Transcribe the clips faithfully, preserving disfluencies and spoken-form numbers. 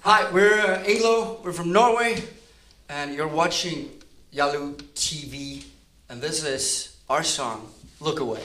Hi, we're uh, Alo, we're from Norway, and you're watching Yalu T V, and this is our song, Look Away.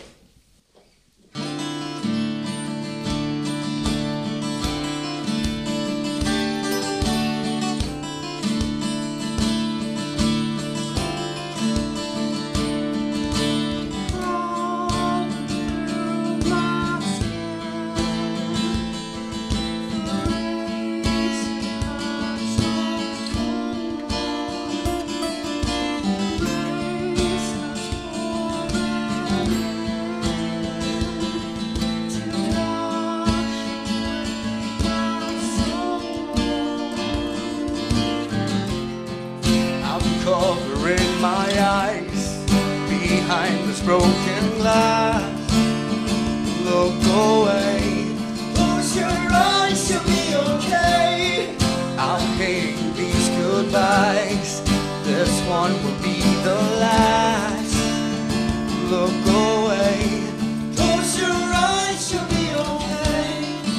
Covering my eyes behind this broken glass. Look away. Close your eyes, you'll be okay. I'm hating these goodbyes. This one will be the last. Look away. Close your eyes, you'll be okay.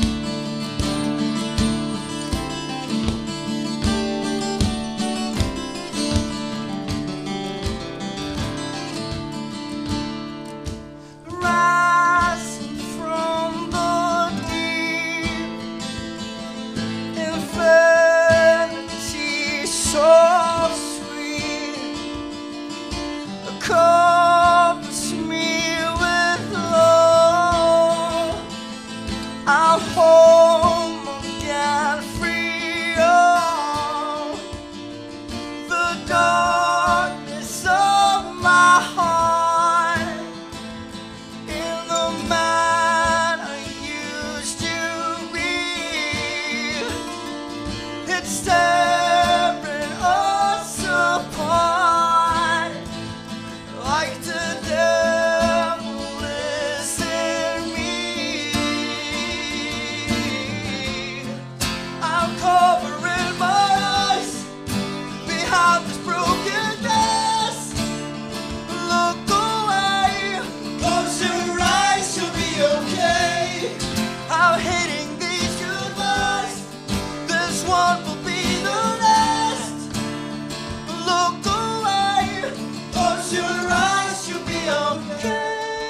Covers me with love. I'm home again, free of the darkness of my heart. In the man I used to be, it's tearing us apart. Like the devil is in me. I'm covering my eyes behind this broken glass. Look away. Close your eyes, you'll be okay. I'm hating these goodbyes. This one will be the last. Look away. Close your eyes, you'll be okay.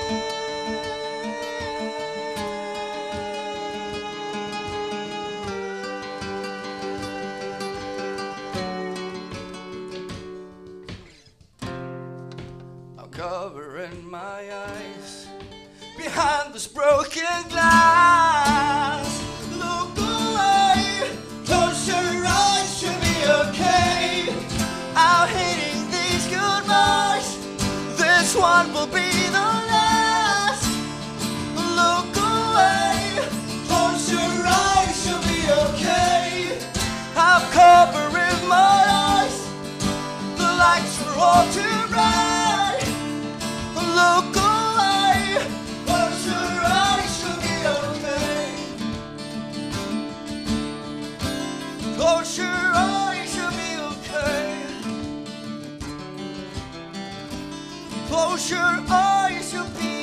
I'm covering my eyes behind this broken glass. Look away. Close your eyes, you'll be okay. I'm hating these goodbyes. This one will be the last. Look away. Close your eyes, you'll be okay. I'm covering my eyes. The lights are all too bright. Look away. Close your eyes, you'll be okay. Close your eyes, you'll be okay. Close your eyes, you'll be